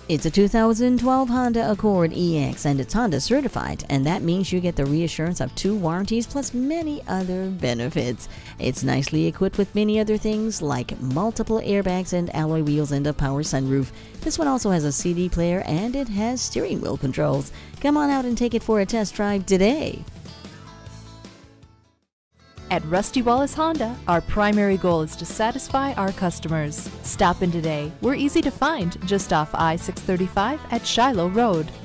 It's a 2012 Honda Accord EX and it's Honda certified, and that means you get the reassurance of 2 warranties plus many other benefits. It's nicely equipped with many other things like multiple airbags and alloy wheels and a power sunroof. This one also has a CD player and it has steering wheel controls. Come on out and take it for a test drive today. At Rusty Wallis Honda, our primary goal is to satisfy our customers. Stop in today. We're easy to find just off I-635 at Shiloh Road.